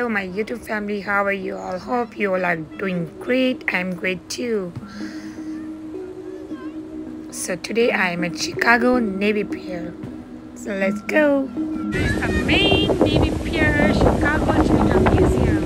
Hello, my YouTube family. How are you all? Hope you all are doing great. I'm great too. So today I am at Chicago Navy Pier. So let's go. This is the main Navy Pier, Chicago Children's Museum.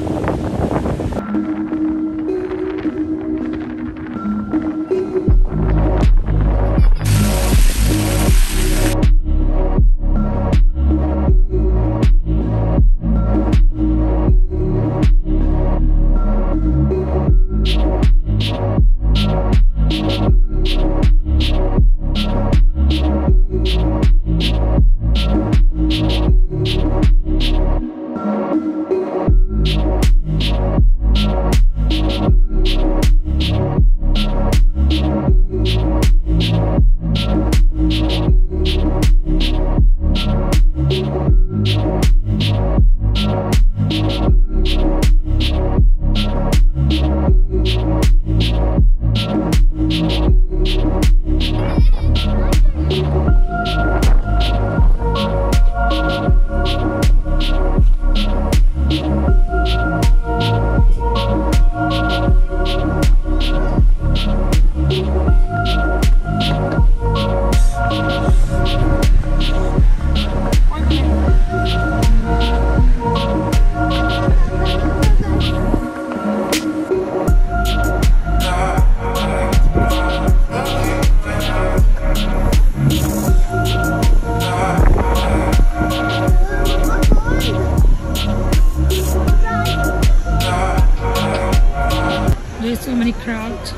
There's so many crowds.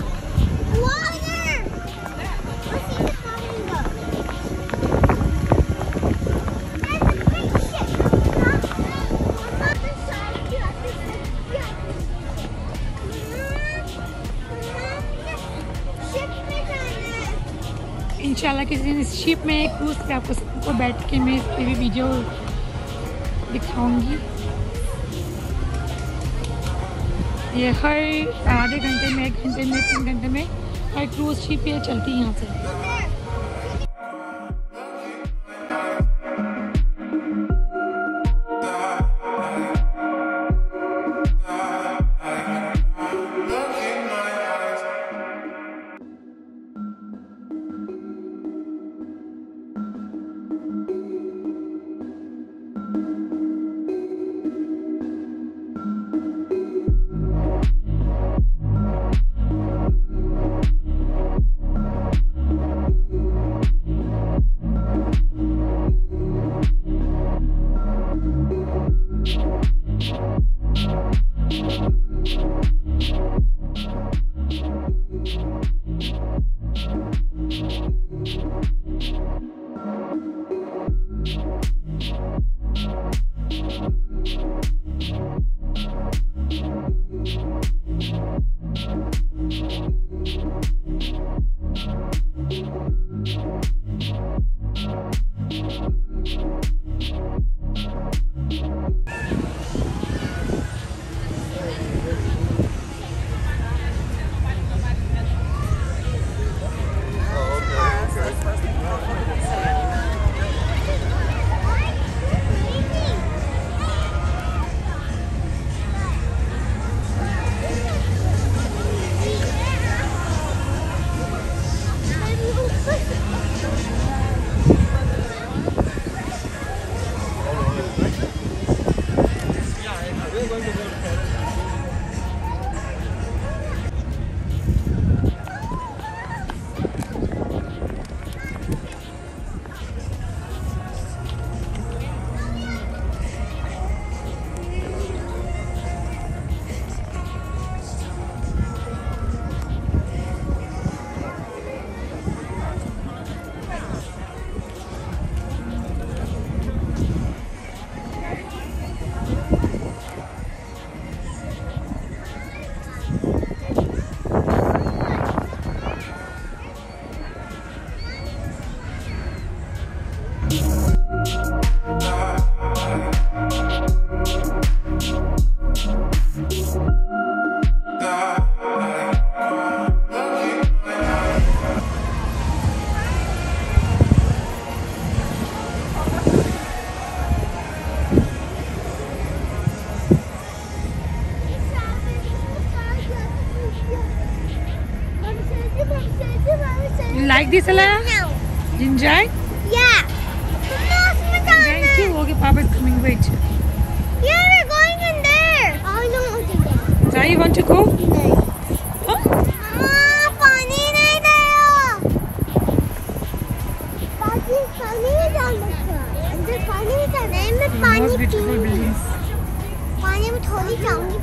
इंशाल्लाह किसी दिन इस ship में cruise पे आपको सबको बैठ के मैं इस पे भी वीडियो दिखाऊंगी। ये हर आधे घंटे में, 1 घंटे में, 3 घंटे में हर क्रूज शिप ये चलती है यहाँ से। Lagi Salah? No. Jinjai? Yeah. Jinjai too? Okay, Papa's coming, wait. Yeah, we're going in there. I don't want to go. Zai, you want to go? No. Huh? पानी नहीं दे पानी नहीं डालना अंदर पानी नहीं डालना है मैं पानी Most beautiful buildings. पानी में थोड़ी जाऊंगी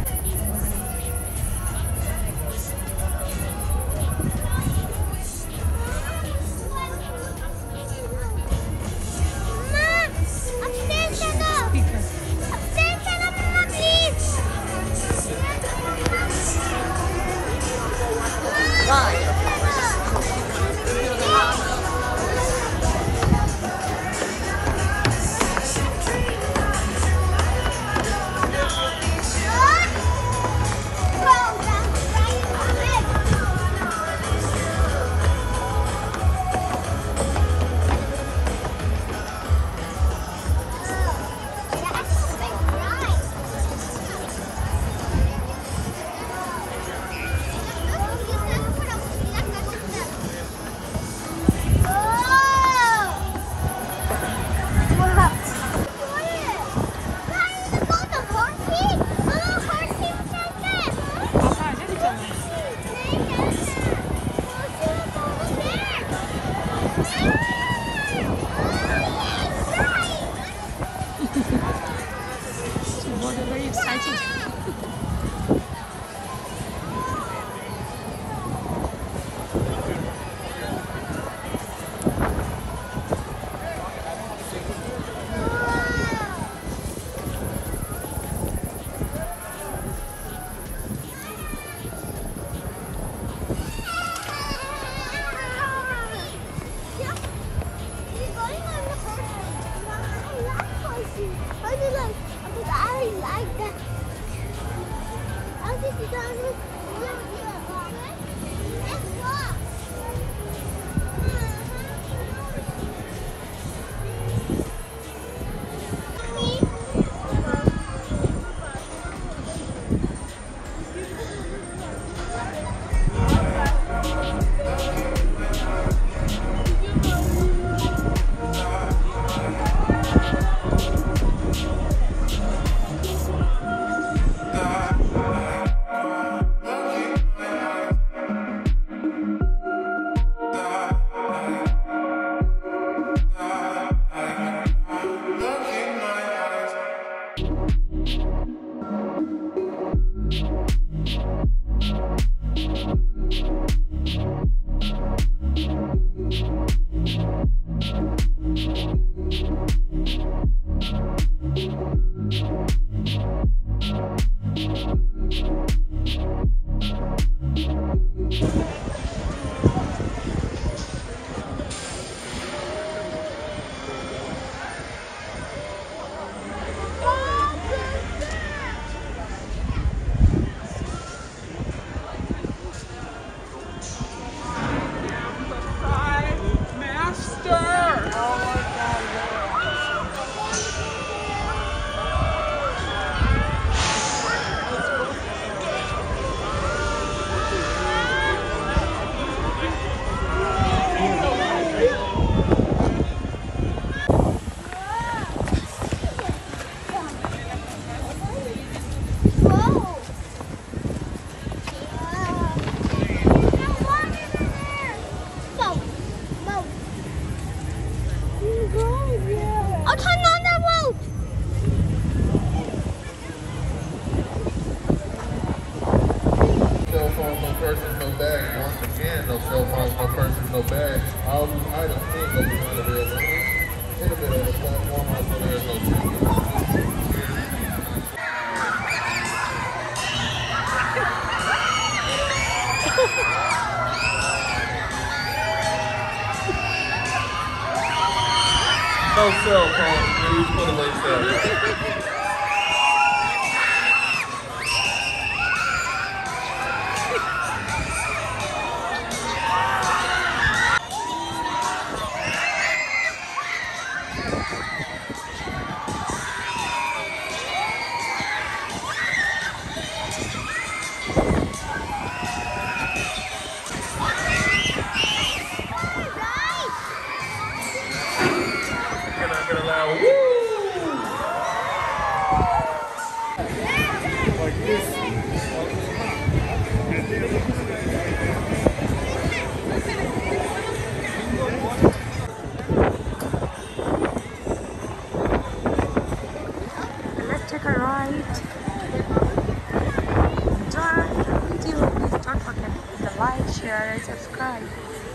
Very excited. Purses, no bags. Once again, no cell phones, no purses, no bags. All these items can go behind the red line. In the middle of the platform, also there's no ticket. No cell phones, please put away cell phones. Let's take a ride. Enjoy the video. Please don't forget to like, share, and subscribe.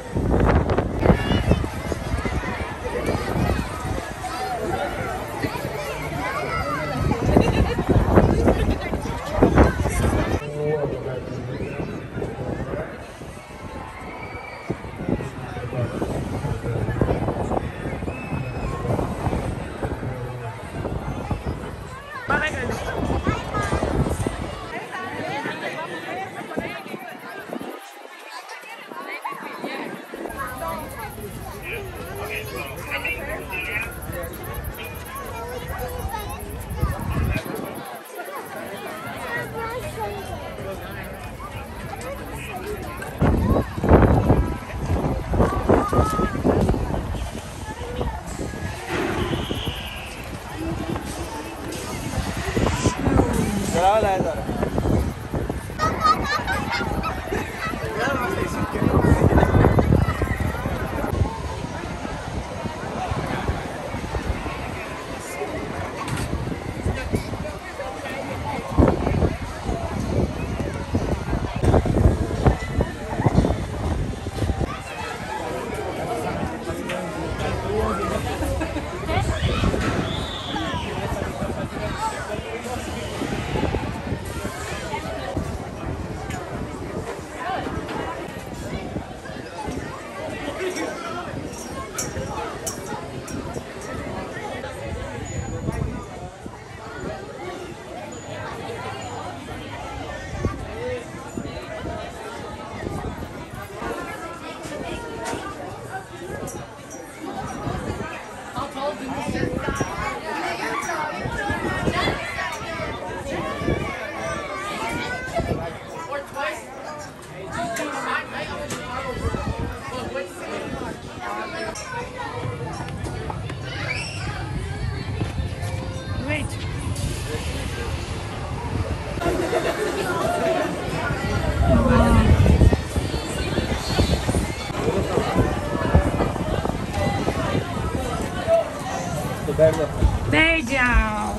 बैठ जाओ।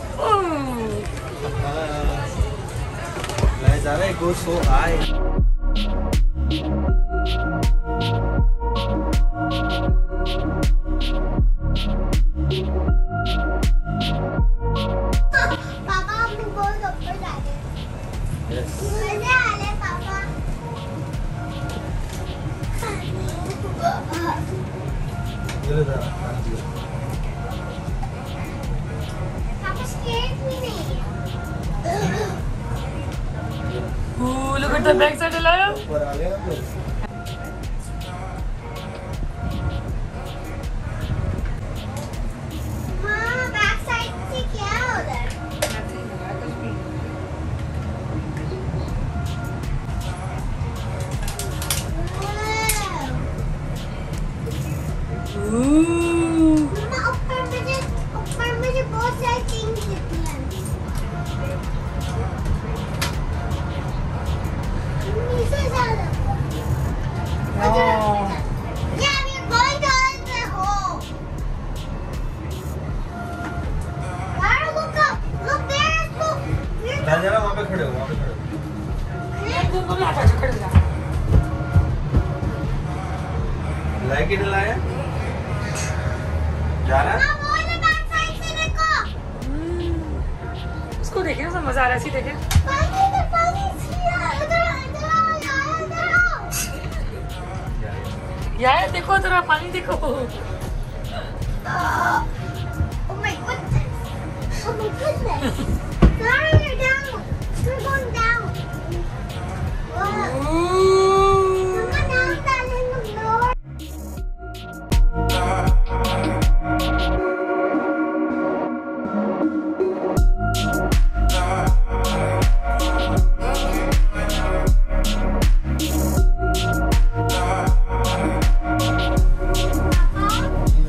Lazare goes so high. पापा हम बहुत ऊपर जा रहे हैं। Yes. मजे आ रहे पापा। पापा स्केट भी नहीं है। Ooh, look at the back side alive. ऊपर आ गया फिर। हाँ, बैक साइड से क्या है उधर? Ooh. मम्मा ऊपर मुझे बहुत सारी थिंग्स दिखती हैं। नीचे जाना। Oh. Yeah, we're going to the hole. Lara, look up. Look there. Look. We're जरा वहाँ पे खड़े हो, वहाँ पे खड़े हो। लाइक इट लाया? जा रहा है? हाँ, वो वाले बैक साइड से देखो। उसको देखे ना, मजा आ रहा है, ऐसे देखे। पानी उधर आओ। यार देखो जरा पानी देखो। Oh my goodness. Oh my goodness. Lara, you're down. You're going down. Wow. Ooh. Mama, now I'm down in the floor.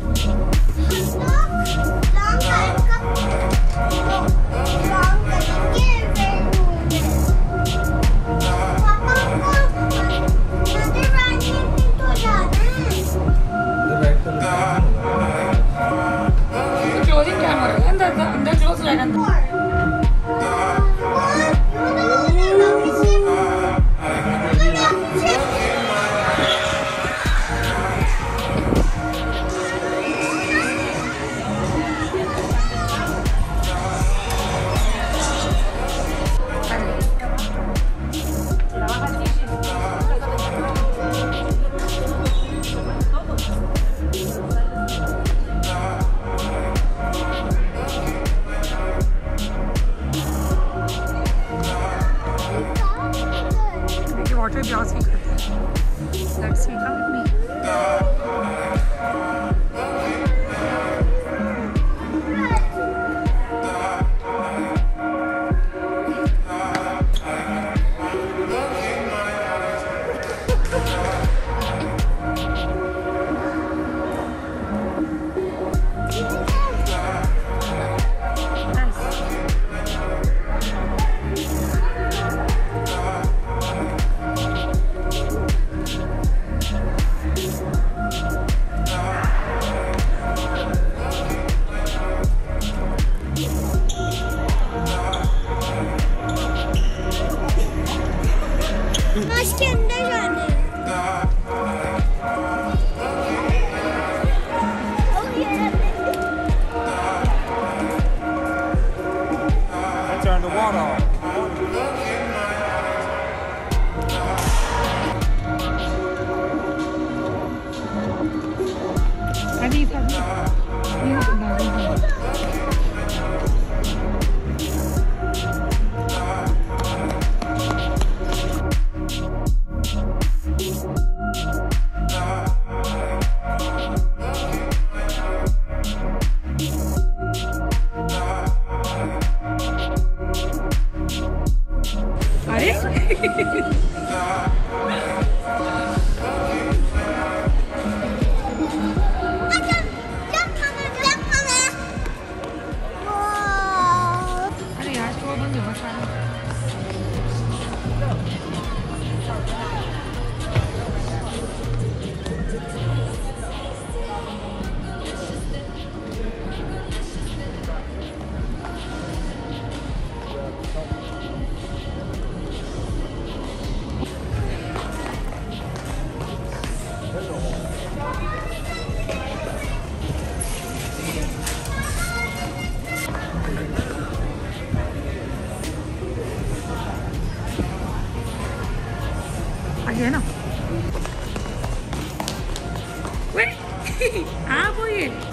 long time पे ब्लाउज भी करते हैं। Let's see, come with me. Mask के अंदर जाना है। I turned the water off. अभी अरे यार स्टोर बंद है बहुत सारा। आगे है ना? वे, हाँ वो ये